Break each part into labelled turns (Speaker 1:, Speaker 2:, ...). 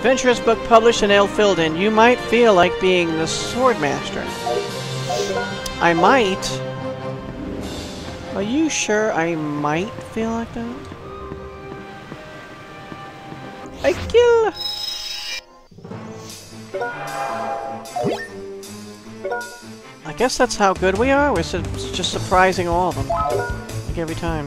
Speaker 1: Adventurous book published and ill-filled-in. You might feel like being the Swordmaster. I might. Are you sure I might feel like that? I kill. I guess that's how good we are. We're just surprising all of them, like every time.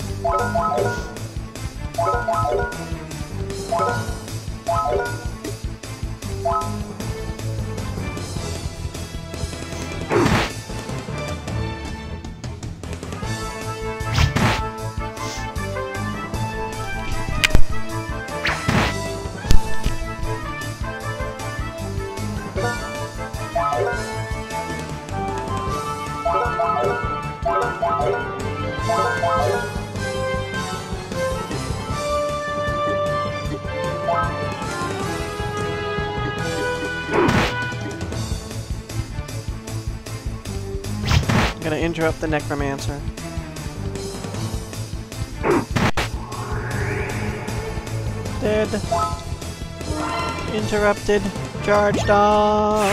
Speaker 1: Gonna interrupt the necromancer. Dead. Interrupted. Charge dog.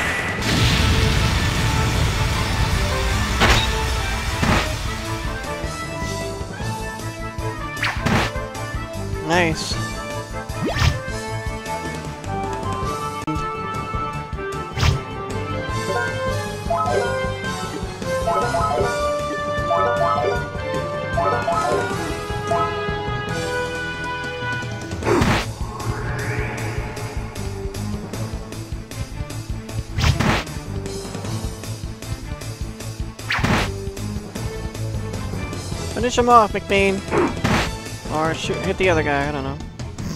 Speaker 1: Nice. Finish him off, McBain. Or shoot, hit the other guy, I don't know.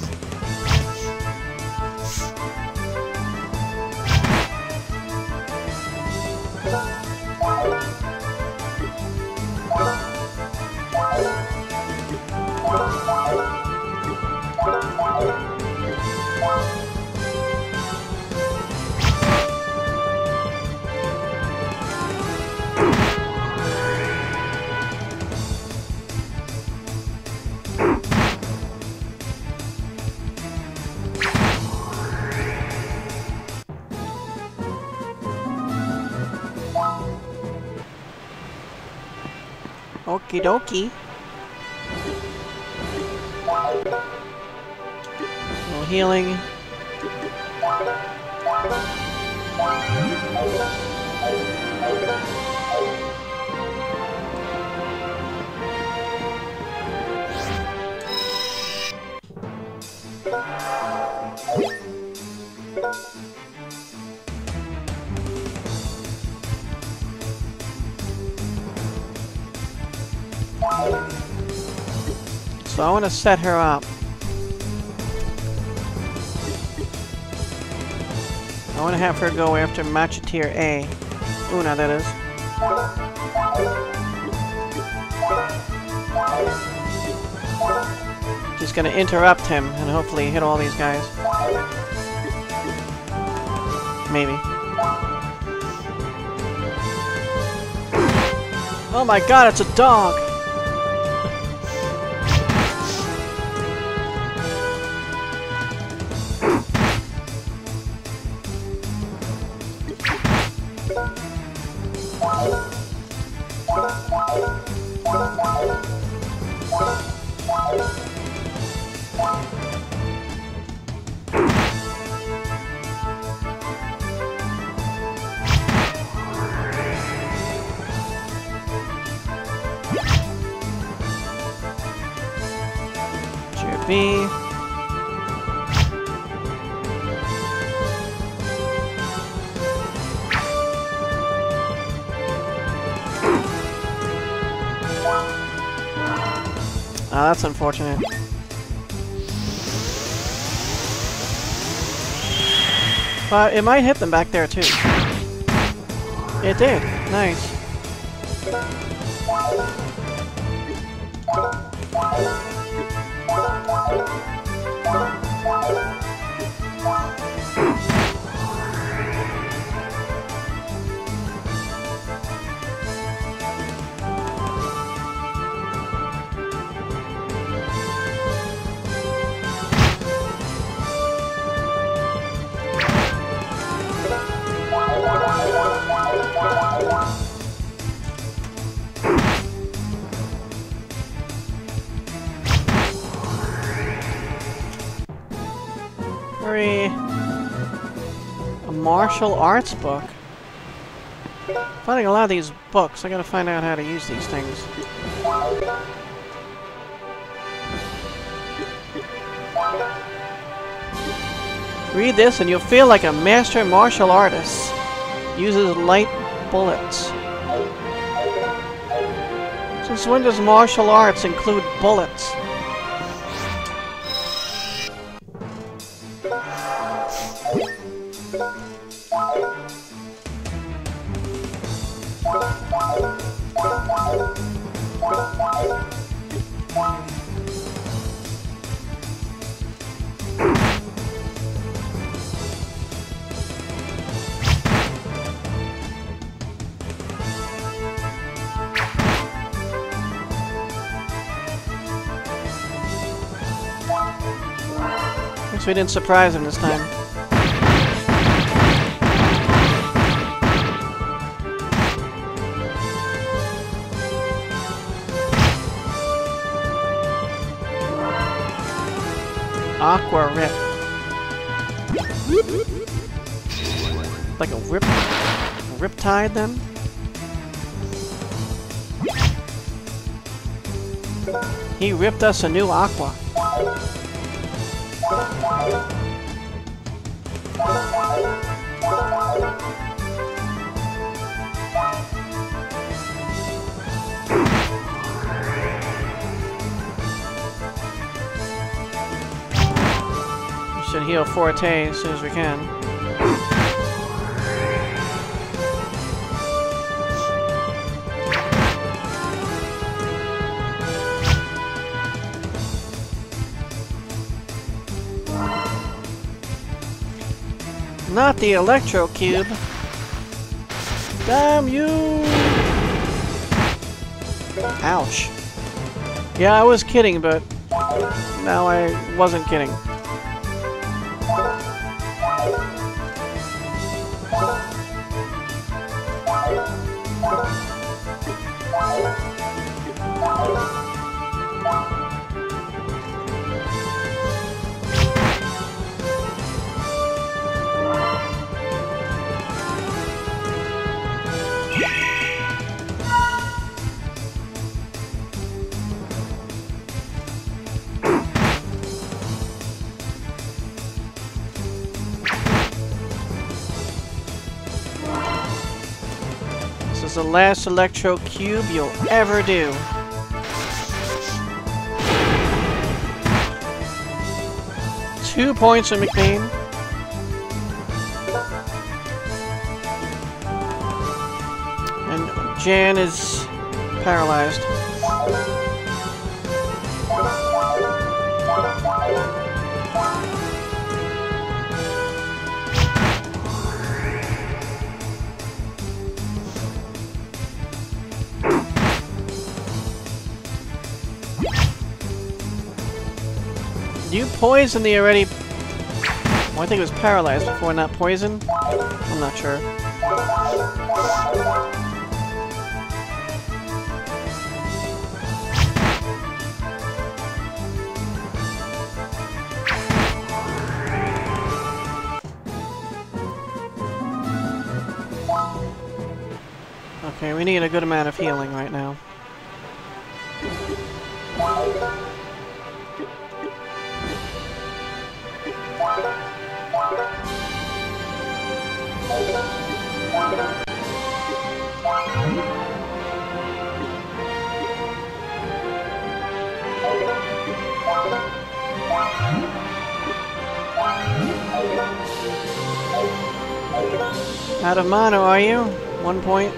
Speaker 1: Okie dokie. A little healing. So I want to set her up. I want to have her go after Macheteer A. Una, that is. Just gonna interrupt him and hopefully hit all these guys. Maybe. Oh my god, it's a dog! Chippy. Oh, that's unfortunate. But it might hit them back there too. It did. Nice. mystery... A martial arts book. Finding a lot of these books, I gotta find out how to use these things. Read this and you'll feel like a master martial artist. Uses light bullets. Since when does martial arts include bullets? Guess we didn't surprise him this time. Aqua Rip. Like a riptide then? He ripped us a new aqua. We should heal Forte as soon as we can. Not the Electro Cube. Damn you! Ouch. Yeah, I was kidding, but now I wasn't kidding. This is the last Electro Cube you'll ever do. Two points from McBain. And Jan is paralyzed. You poisoned the already... Well, I think it was paralyzed before, not poisoned? I'm not sure. Okay, we need a good amount of healing right now. Out of mono, are you? 1 point.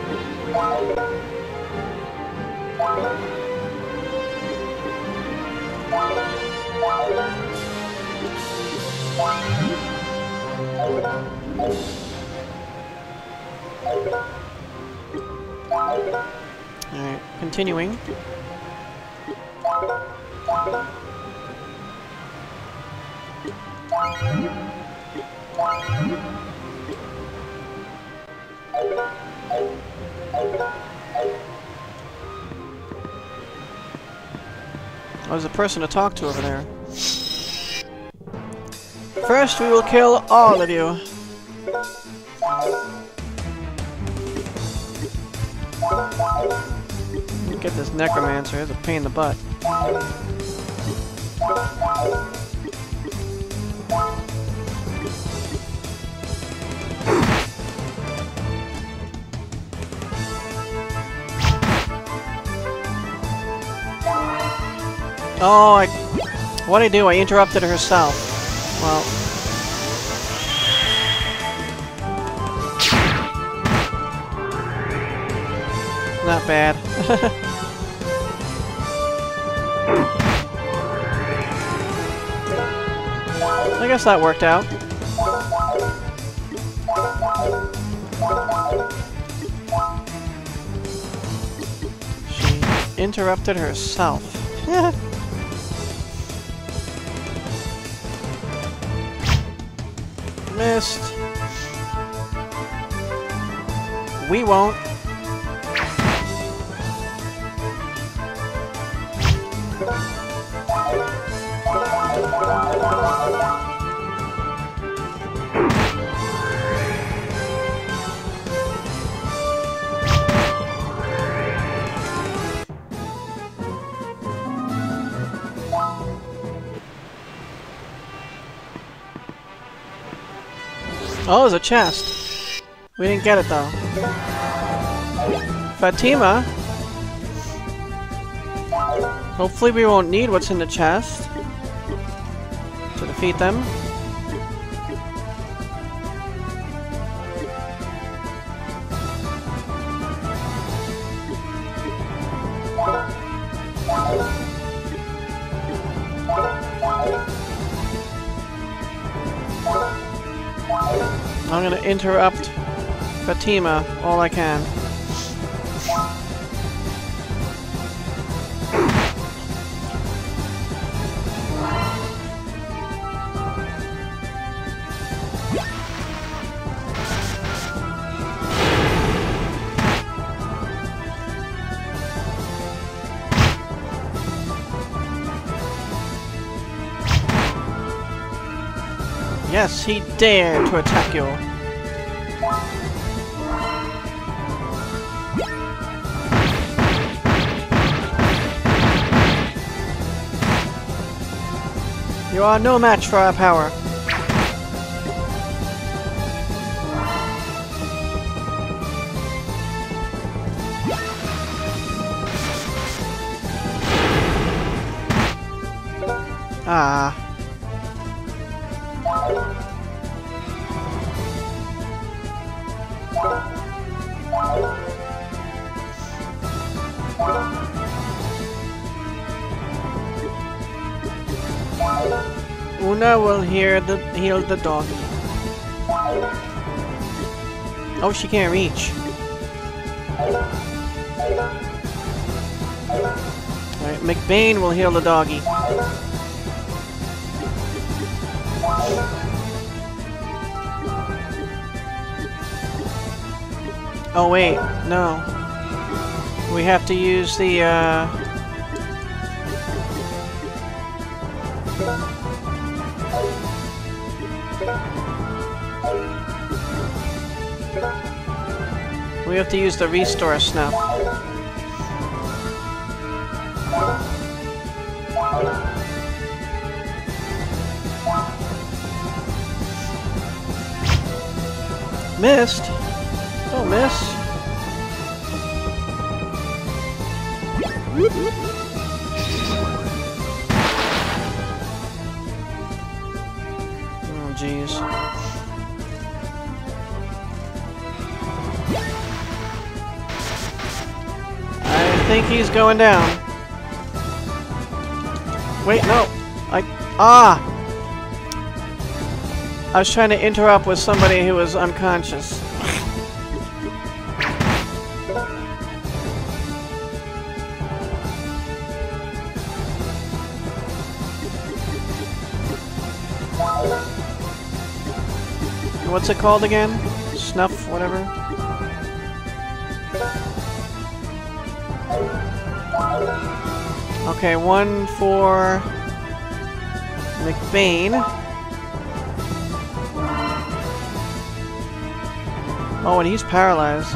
Speaker 1: Alright, continuing. Oh, there's a person to talk to over there. First, we will kill all of you. Get this necromancer. It's a pain in the butt. Oh, what'd I do? I interrupted herself. Well. Not bad. I guess that worked out. She interrupted herself. Missed. We won't. Oh, there's a chest. We didn't get it though. Fatima? Hopefully we won't need what's in the chest to defeat them. I'm gonna interrupt Fatima all I can. Yes, he dared to attack you. You are no match for our power. Ah. Una will heal the doggy. Oh, she can't reach. Alright, McBain will heal the doggy. Oh wait, no. We have to use the we have to use the restore snuff. Missed? Don't miss. Oh, jeez. I think he's going down. Wait, no. I was trying to interrupt with somebody who was unconscious. What's it called again? Snuff, whatever? Okay, one for McBain. Oh, and he's paralyzed.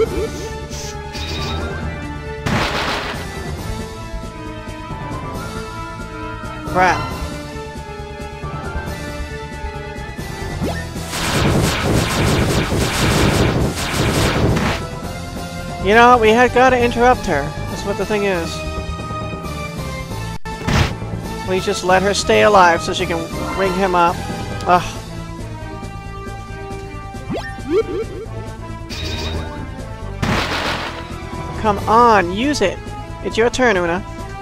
Speaker 1: Crap. You know, we had gotta interrupt her. That's what the thing is. We just let her stay alive so she can ring him up. Ugh. Come on, use it. It's your turn, Una.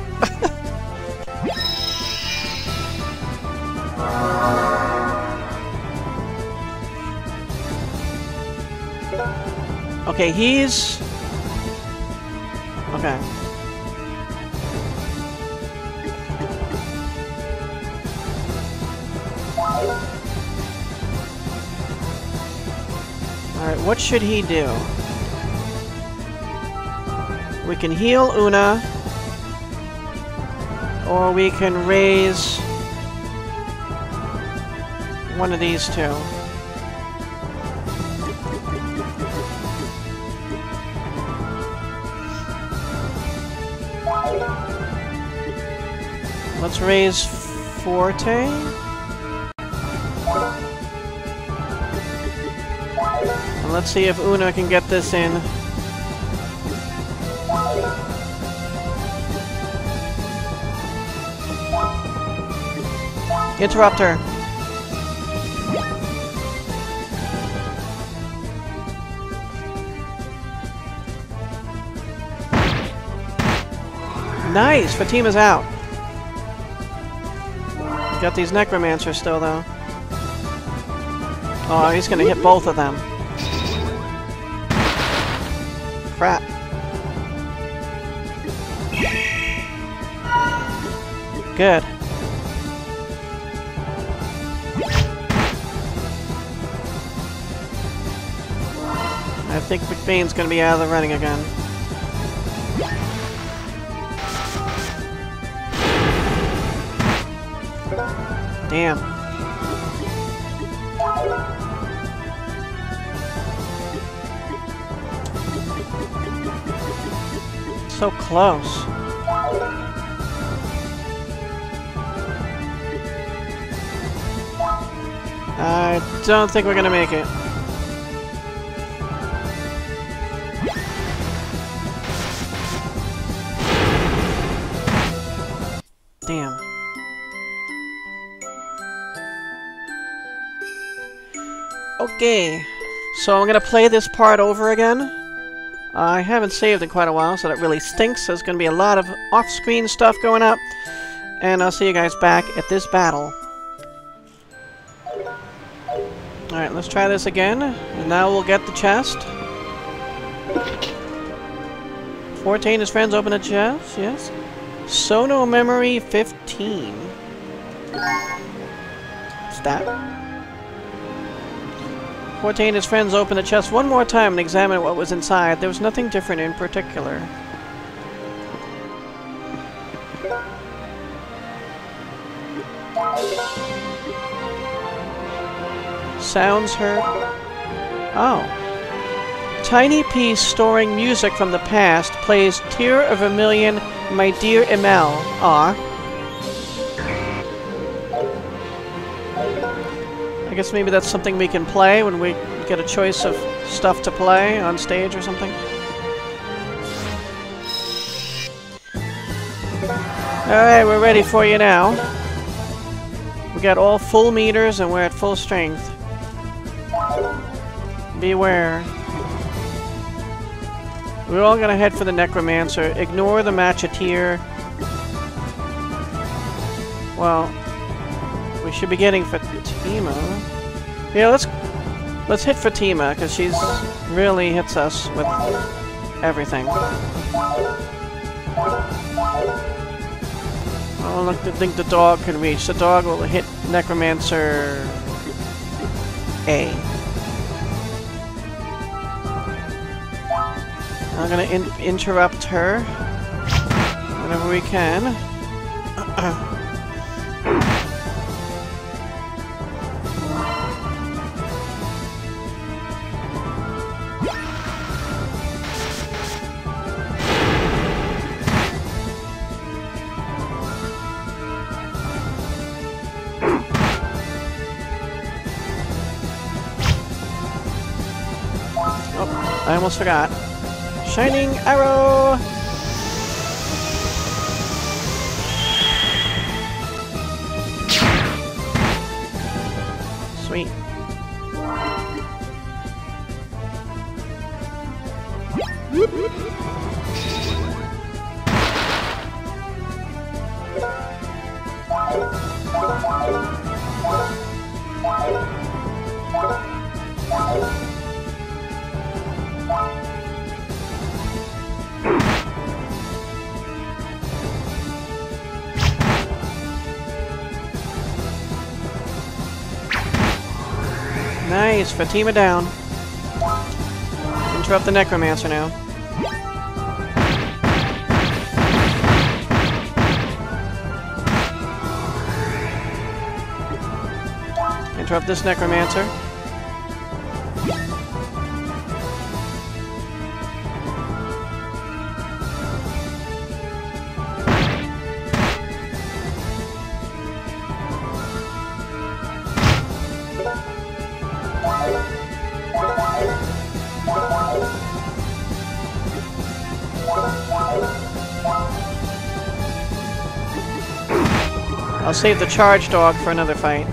Speaker 1: Okay, he's... Okay. Alright, what should he do? We can heal Una, or we can raise one of these two. Let's raise Forte. And let's see if Una can get this in. Interrupt her. Nice! Fatima's out. Got these necromancers still, though. Oh, he's gonna hit both of them. Crap. Good. I think McBain's gonna be out of the running again. Damn. So close. I don't think we're gonna make it. Damn. Okay, so I'm gonna play this part over again. I haven't saved in quite a while, so that really stinks. There's gonna be a lot of off-screen stuff going up. And I'll see you guys back at this battle. Alright, let's try this again. And now we'll get the chest. Forte and his friends open a chest, yes. Sono Memory 15. What's that? Forte and his friends opened the chest one more time and examined what was inside. There was nothing different in particular. Sounds heard. Oh. Tiny piece storing music from the past plays Tear of Vermilion, My Dear Emel. Aw. I guess maybe that's something we can play when we get a choice of stuff to play on stage or something. Alright, we're ready for you now. We got all full meters and we're at full strength. Beware. We're all gonna head for the Necromancer. Ignore the Macheteer. Well, we should be getting Fatima. Yeah, let's hit Fatima, because she's really hits us with everything. I don't think the dog can reach. The dog will hit Necromancer A. I'm gonna interrupt her whenever we can. I almost forgot. Shining arrow! Sweet. Nice, Fatima down. Interrupt the Necromancer now. Interrupt this Necromancer. I'll save the charge dog for another fight.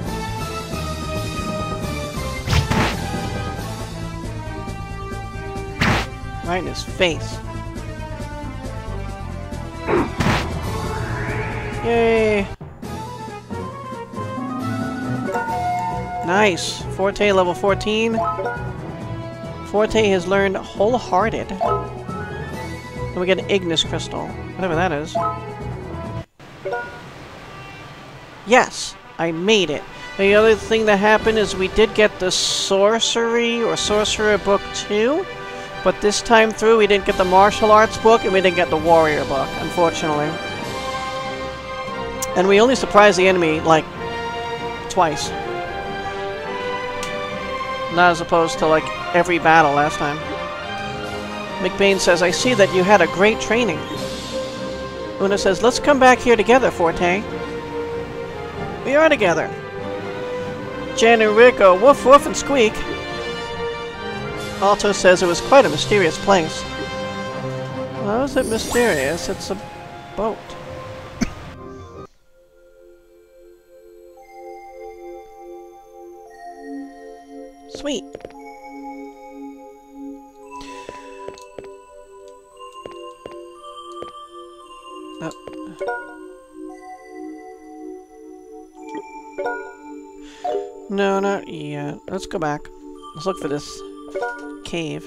Speaker 1: Right in his face. Yay! Nice! Forte level 14. Forte has learned Wholehearted. Then we get an Ignis Crystal. Whatever that is. Yes! I made it. The other thing that happened is we did get the Sorcery or Sorcerer Book 2. But this time through we didn't get the Martial Arts book and we didn't get the Warrior book, unfortunately. And we only surprised the enemy, like, twice. Not as opposed to, like, every battle last time. McBain says, I see that you had a great training. Una says, let's come back here together, Forte. We are together. Jan and Rick go woof woof and squeak. Alto says it was quite a mysterious place. Well, how is it mysterious? It's a boat. Sweet. Oh. No, not yet. Let's go back. Let's look for this cave.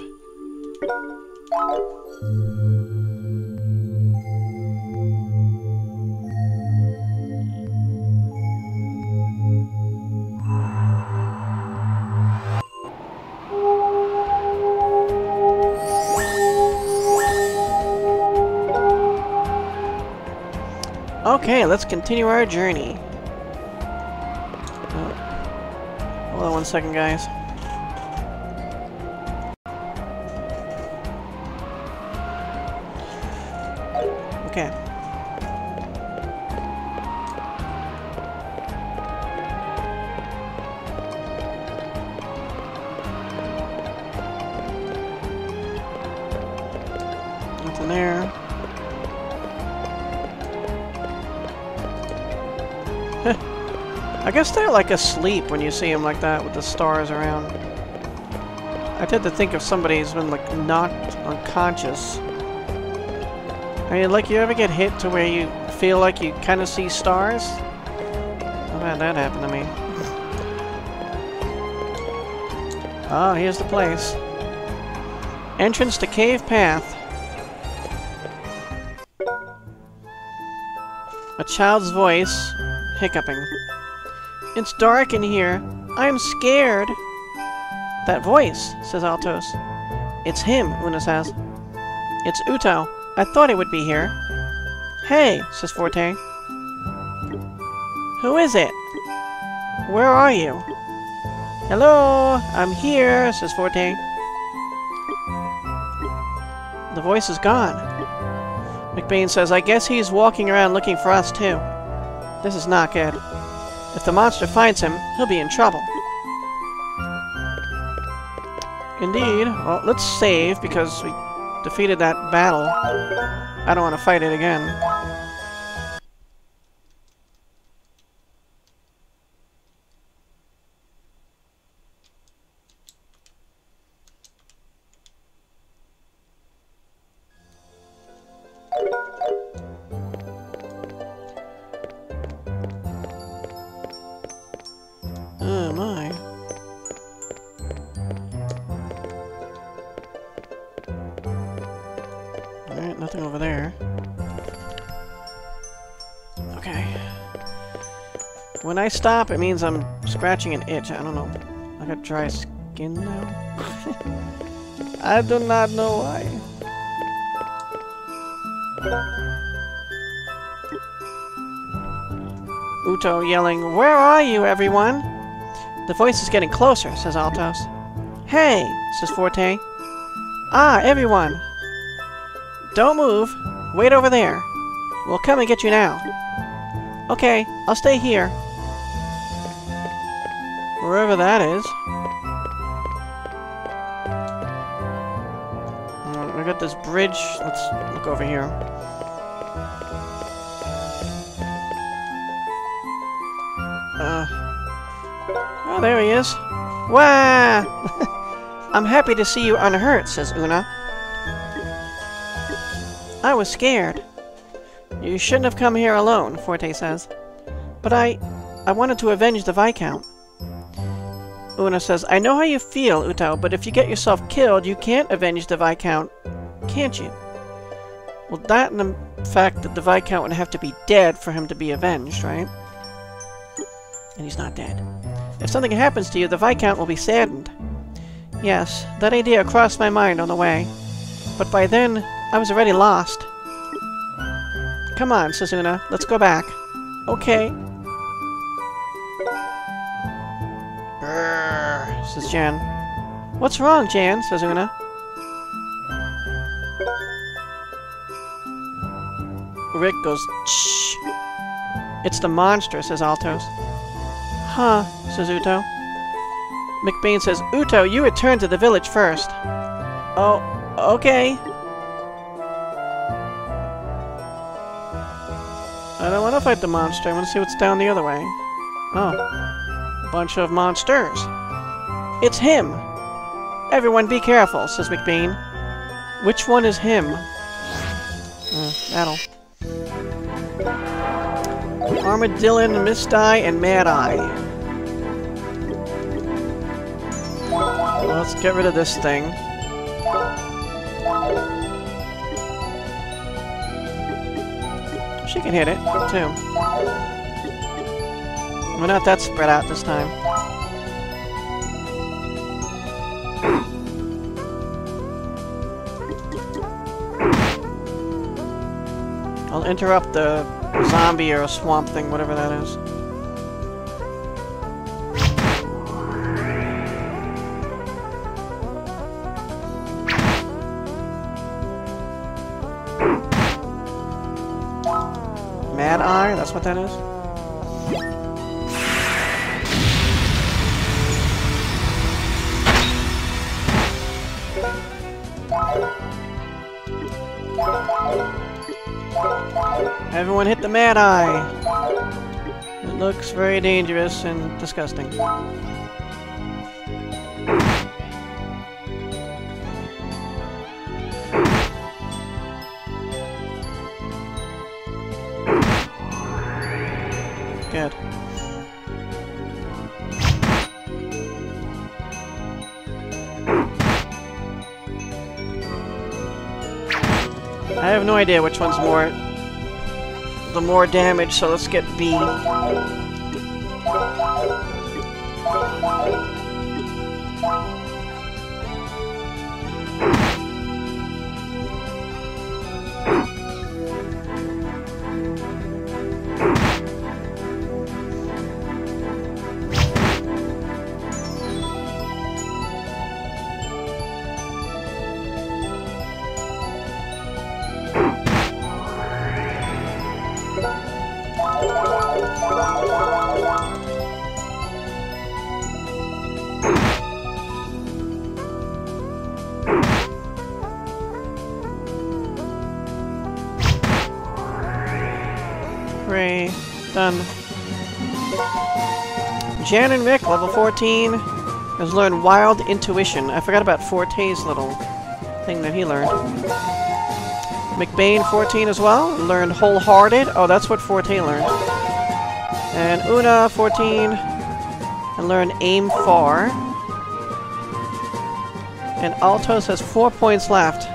Speaker 1: Okay, let's continue our journey. Oh. Hold on 1 second, guys. Okay. Nothing there. I guess they're like asleep when you see them like that with the stars around. I tend to think if somebody's been like knocked unconscious. I mean, like, you ever get hit to where you feel like you kind of see stars? I've had that happen to me. Oh, here's the place. Entrance to Cave Path. A child's voice, hiccuping. It's dark in here. I'm scared. That voice, says Altos. It's him, Una says. It's Uto. I thought he would be here. Hey, says Forte. Who is it? Where are you? Hello, I'm here, says Forte. The voice is gone. McBain says, I guess he's walking around looking for us too. This is not good. If the monster finds him, he'll be in trouble. Indeed. Well, let's save, because we defeated that battle. I don't want to fight it again. Oh my. Alright, nothing over there. Okay. When I stop, it means I'm scratching an itch. I don't know. I got dry skin now. I do not know why. Uto yelling, "Where are you, everyone?" The voice is getting closer, says Altos. "Hey," says Forte. "Ah, everyone. Don't move. Wait over there. We'll come and get you now." "Okay, I'll stay here." Wherever that is. We got this bridge. Let's look over here. Oh, there he is. Wah! "I'm happy to see you unhurt," says Una. "I was scared." "You shouldn't have come here alone," Forte says. "But I wanted to avenge the Viscount." Una says, "I know how you feel, Uto, but if you get yourself killed, you can't avenge the Viscount, can't you?" Well, that and the fact that the Viscount would have to be dead for him to be avenged, right? And he's not dead. "If something happens to you, the Viscount will be saddened." "Yes, that idea crossed my mind on the way. But by then, I was already lost." "Come on," says Una. "Let's go back." "Okay." "Grrr," says Jan. "What's wrong, Jan?" says Una. Rick goes, "Shh." "It's the monster," says Altos. "Huh," says Uto. McBain says, "Uto, you return to the village first." "Oh, okay." I don't want to fight the monster. I want to see what's down the other way. Oh. Bunch of monsters. "It's him!" "Everyone be careful," says McBain. "Which one is him?" Battle. Armadillon, Misty, and Mad Eye. Well, let's get rid of this thing. She can hit it, too. We're not that spread out this time. I'll interrupt the zombie or a swamp thing, whatever that is. Mad Eye? That's what that is? Everyone hit the Mad Eye! It looks very dangerous and disgusting. Good. I have no idea which one's the more damage, so let's get B. Hooray. Done. Jan and Rick, level 14, has learned Wild Intuition. I forgot about Forte's little thing that he learned. McBain, 14 as well, learned Wholehearted. Oh, that's what Forte learned. And Una, 14, and learned Aim Far. And Altos has 4 points left.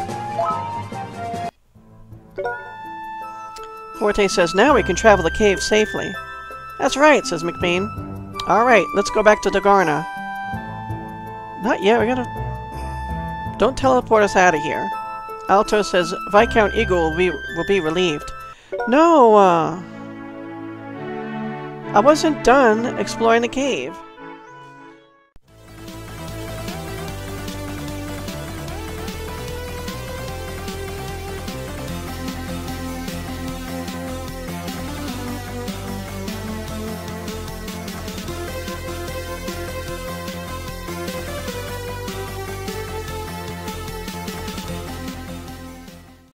Speaker 1: Forte says, now we can travel the cave safely. That's right, says McBain. Alright, let's go back to Dagarna. Not yet, we gotta... Don't teleport us out of here. Alto says, Viscount Eagle will be relieved. No, I wasn't done exploring the cave.